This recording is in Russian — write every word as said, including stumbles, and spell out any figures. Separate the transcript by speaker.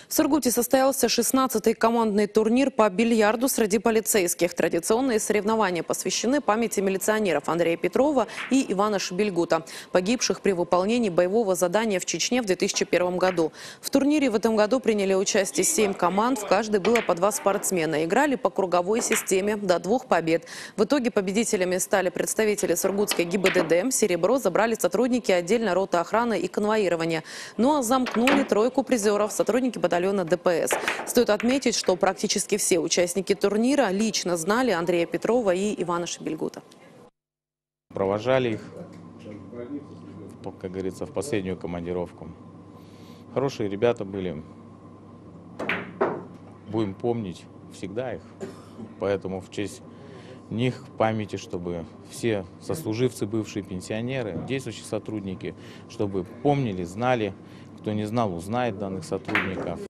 Speaker 1: В Сургуте состоялся шестнадцатый командный турнир по бильярду среди полицейских. Традиционные соревнования посвящены памяти милиционеров Андрея Петрова и Ивана Шебельгута, погибших при выполнении боевого задания в Чечне в две тысячи первом году. В турнире в этом году приняли участие семь команд, в каждой было по два спортсмена. Играли по круговой системе до двух побед. В итоге победителями стали представители Сургутской ГИБДД. Серебро забрали сотрудники отдельной роты охраны и конвоирования. Ну а замкнули тройку призеров сотрудники батальона ДПС. Стоит отметить, что практически все участники турнира лично знали Андрея Петрова и Ивана Шебельгута.
Speaker 2: Провожали их, как говорится, в последнюю командировку. Хорошие ребята были. Будем помнить всегда их. Поэтому в честь них, памяти, чтобы все сослуживцы, бывшие пенсионеры, действующие сотрудники, чтобы помнили, знали. Кто не знал, узнает данных сотрудников.